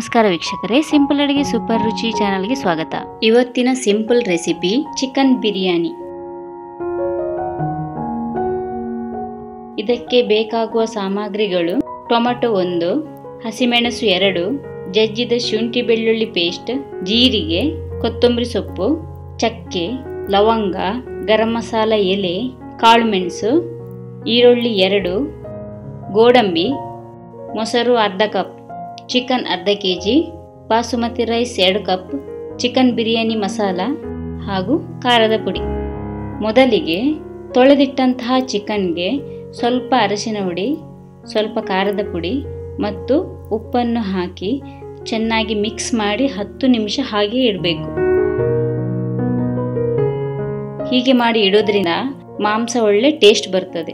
ನಮಸ್ಕಾರ ವೀಕ್ಷಕರೇ, ಸಿಂಪಲ್ ಅಡಿಗೆ ಸೂಪರ್ ರುಚಿ ಚಾನಲ್ಗೆ ಸ್ವಾಗತ. ಇವತ್ತಿನ ಸಿಂಪಲ್ ರೆಸಿಪಿ ಚಿಕನ್ ಬಿರಿಯಾನಿ. ಇದಕ್ಕೆ ಬೇಕಾಗುವ ಸಾಮಗ್ರಿಗಳು: ಟೊಮೆಟೊ 1, ಹಸಿಮೆಣಸು 2, ಜಜ್ಜಿದ ಶುಂಠಿ ಬೆಳ್ಳುಳ್ಳಿ ಪೇಸ್ಟ್, ಜೀರಿಗೆ, ಕೊತ್ತಂಬರಿ ಸೊಪ್ಪು, ಚಕ್ಕೆ, ಲವಂಗ, ಗರಂ ಮಸಾಲ ಎಲೆ, ಕಾಳು ಮೆಣಸು, ಈರುಳ್ಳಿ 2, ಗೋಡಂಬಿ, ಮೊಸರು ಅರ್ಧ ಕಪ್, ಚಿಕನ್ ಅರ್ಧ kg, basmati rice 2 cup, chicken biryani masala ಹಾಗೂ ಖಾರದ ಪುಡಿ. ಮೊದಲಿಗೆ ತೊಳೆದಿಟ್ಟಂತಹ ಚಿಕನ್ಗೆ ಸ್ವಲ್ಪ ಅರಶಿನ ಹುಡಿ, ಸ್ವಲ್ಪ ಖಾರದ ಪುಡಿ ಮತ್ತು ಉಪ್ಪನ್ನು ಹಾಕಿ ಚೆನ್ನಾಗಿ ಮಿಕ್ಸ್ ಮಾಡಿ 10 ನಿಮಿಷ ಹಾಗೆ ಇಡಬೇಕು. ಹೀಗೆ ಮಾಡಿ ಇಡೋದ್ರಿಂದ ಮಾಂಸ ಒಳ್ಳೆ ಟೇಸ್ಟ್ ಬರ್ತದೆ.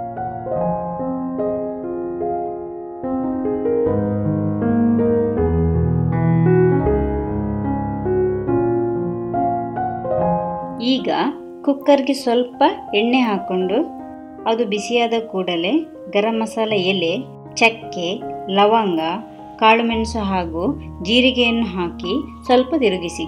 ಈಗ ಕುಕ್ಕರ್ಗೆ ಸ್ವಲ್ಪ ಎಣ್ಣೆ ಹಾಕೊಂಡು ಅದು ಬಿಸಿಯಾದ ಕೂಡಲೇ ಗರಂ ಮಸಾಲ ಎಲೆ, ಚಕ್ಕೆ, ಲವಂಗ, ಕಾಳು ಮೆಣಸು ಹಾಗೂ ಜೀರಿಗೆಯನ್ನು ಹಾಕಿ ಸ್ವಲ್ಪ ತಿರುಗಿಸಿ.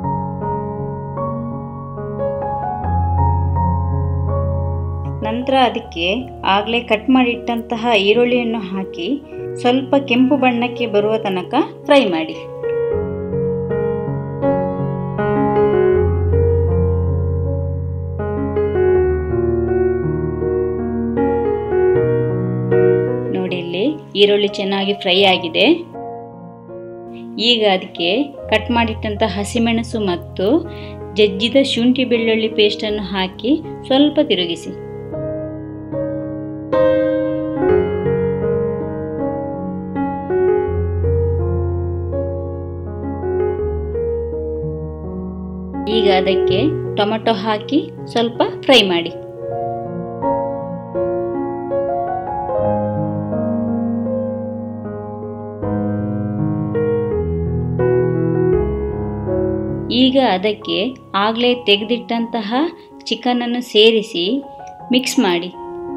ನಂತರ ಅದಕ್ಕೆ ಆಗಲೇ ಕಟ್ ಮಾಡಿಟ್ಟಂತಹ ಈರುಳ್ಳಿಯನ್ನು ಹಾಕಿ ಸ್ವಲ್ಪ ಕೆಂಪು ಬಣ್ಣಕ್ಕೆ ಬರುವ ತನಕ ಫ್ರೈ ಮಾಡಿ. ಈರುಳ್ಳಿ ಚೆನ್ನಾಗಿ ಫ್ರೈ ಆಗಿದೆ. ಈಗ ಅದಕ್ಕೆ ಕಟ್ ಮಾಡಿಟ್ಟಂತಹ ಹಸಿಮೆಣಸು ಮತ್ತು ಜಜ್ಜಿದ ಶುಂಠಿ ಬೆಳ್ಳುಳ್ಳಿ ಪೇಸ್ಟನ್ನು ಹಾಕಿ ಸ್ವಲ್ಪ ತಿರುಗಿಸಿ. ಈಗ ಅದಕ್ಕೆ ಟೊಮೆಟೊ ಹಾಕಿ ಸ್ವಲ್ಪ ಫ್ರೈ ಮಾಡಿ. ಈಗ ಅದಕ್ಕೆ ಆಗಲೇ ತೆಗೆದಿಟ್ಟಂತಹ ಚಿಕನನ್ನು ಸೇರಿಸಿ ಮಿಕ್ಸ್ ಮಾಡಿ.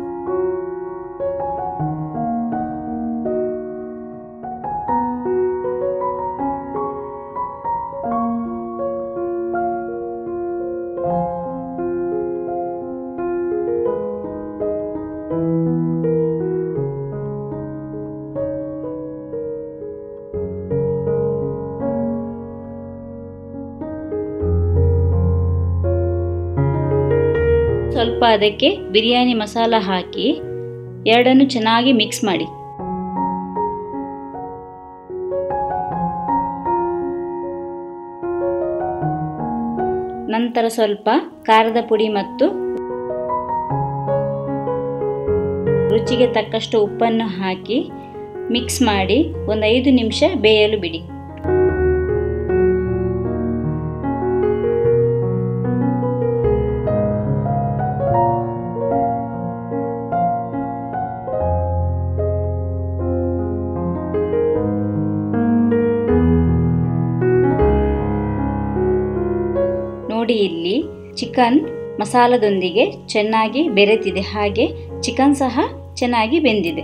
ಸ್ವಲ್ಪ ಅದಕ್ಕೆ ಬಿರಿಯಾನಿ ಮಸಾಲ ಹಾಕಿ ಎರಡನ್ನು ಚೆನ್ನಾಗಿ ಮಿಕ್ಸ್ ಮಾಡಿ. ನಂತರ ಸ್ವಲ್ಪ ಖಾರದ ಪುಡಿ ಮತ್ತು ರುಚಿಗೆ ತಕ್ಕಷ್ಟು ಉಪ್ಪನ್ನು ಹಾಕಿ ಮಿಕ್ಸ್ ಮಾಡಿ ಒಂದು 5 ನಿಮಿಷ ಬೇಯಲು ಬಿಡಿ. ನೋಡಿ, ಇಲ್ಲಿ ಚಿಕನ್ ಮಸಾಲದೊಂದಿಗೆ ಚೆನ್ನಾಗಿ ಬೆರೆತಿದೆ, ಹಾಗೆ ಚಿಕನ್ ಸಹ ಚೆನ್ನಾಗಿ ಬೆಂದಿದೆ.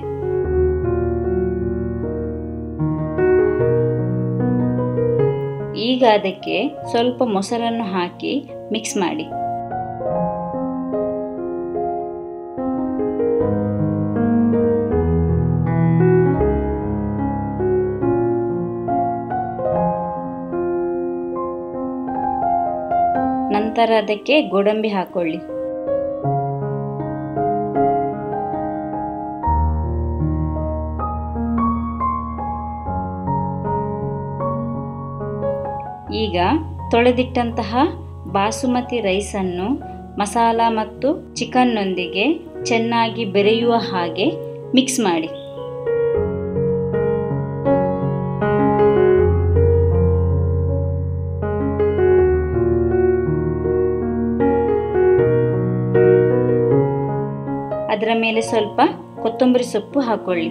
ಈಗ ಅದಕ್ಕೆ ಸ್ವಲ್ಪ ಮೊಸರನ್ನು ಹಾಕಿ ಮಿಕ್ಸ್ ಮಾಡಿ. ನಂತರ ಅದಕ್ಕೆ ಗೋಡಂಬಿ ಹಾಕೊಳ್ಳಿ. ಈಗ ತೊಳೆದಿಟ್ಟಂತಹ ಬಾಸುಮತಿ ರೈಸನ್ನು ಮಸಾಲ ಮತ್ತು ಚಿಕನ್ನೊಂದಿಗೆ ಚೆನ್ನಾಗಿ ಬೆರೆಯುವ ಹಾಗೆ ಮಿಕ್ಸ್ ಮಾಡಿ. ಅದರ ಮೇಲೆ ಸ್ವಲ್ಪ ಕೊತ್ತಂಬರಿ ಸೊಪ್ಪು ಹಾಕೊಳ್ಳಿ.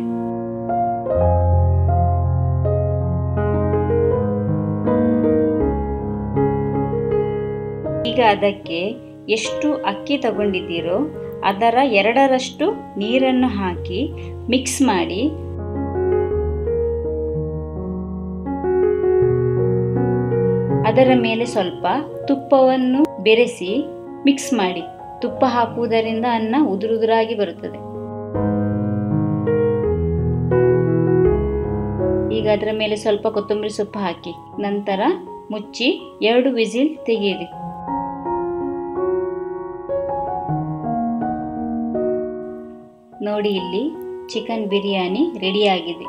ಈಗ ಅದಕ್ಕೆ ಎಷ್ಟು ಅಕ್ಕಿ ತಗೊಂಡಿದ್ದೀರೋ ಅದರ 2ರಷ್ಟು ನೀರನ್ನು ಹಾಕಿ ಮಿಕ್ಸ್ ಮಾಡಿ ಅದರ ಮೇಲೆ ಸ್ವಲ್ಪ ತುಪ್ಪವನ್ನು ಬೆರೆಸಿ ಮಿಕ್ಸ್ ಮಾಡಿ. ತುಪ್ಪ ಹಾಕುವುದರಿಂದ ಅನ್ನ ಉದುರುದುರಾಗಿ ಬರುತ್ತದೆ. ಈಗ ಅದರ ಮೇಲೆ ಸ್ವಲ್ಪ ಕೊತ್ತಂಬರಿ ಸೊಪ್ಪು ಹಾಕಿ ನಂತರ ಮುಚ್ಚಿ 2 ವಿಸಿಲ್ ತೆಗೆಯಿರಿ. ನೋಡಿ, ಇಲ್ಲಿ ಚಿಕನ್ ಬಿರಿಯಾನಿ ರೆಡಿಯಾಗಿದೆ.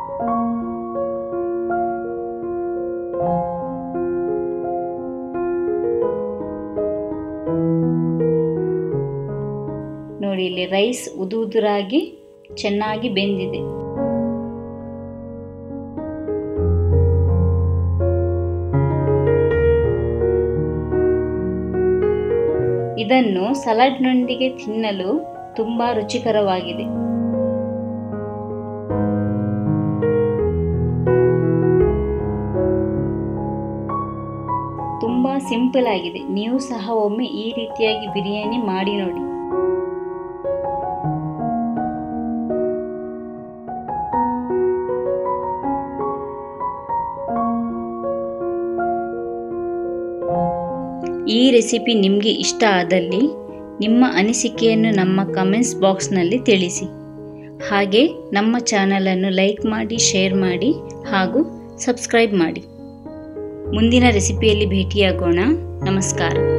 ನೋಡಿ, ಇಲ್ಲಿ ರೈಸ್ ಉದುರಾಗಿ ಚೆನ್ನಾಗಿ ಬೆಂದಿದೆ. ಇದನ್ನು ಸಲಾಡ್ನೊಂದಿಗೆ ತಿನ್ನಲು ತುಂಬಾ ರುಚಿಕರವಾಗಿದೆ. ತುಂಬಾ ಸಿಂಪಲ್ ಆಗಿದೆ. ನೀವು ಸಹ ಒಮ್ಮೆ ಈ ರೀತಿಯಾಗಿ ಬಿರಿಯಾನಿ ಮಾಡಿ ನೋಡಿ. ಈ ರೆಸಿಪಿ ನಿಮಗೆ ಇಷ್ಟ ಆದಲ್ಲಿ ನಿಮ್ಮ ಅನಿಸಿಕೆಯನ್ನು ನಮ್ಮ ಕಮೆಂಟ್ಸ್ ಬಾಕ್ಸ್ನಲ್ಲಿ ತಿಳಿಸಿ. ಹಾಗೆ ನಮ್ಮ ಚಾನಲನ್ನು ಲೈಕ್ ಮಾಡಿ, ಶೇರ್ ಮಾಡಿ ಹಾಗೂ ಸಬ್ಸ್ಕ್ರೈಬ್ ಮಾಡಿ. ಮುಂದಿನ ರೆಸಿಪಿಯಲ್ಲಿ ಭೇಟಿಯಾಗೋಣ. ನಮಸ್ಕಾರ.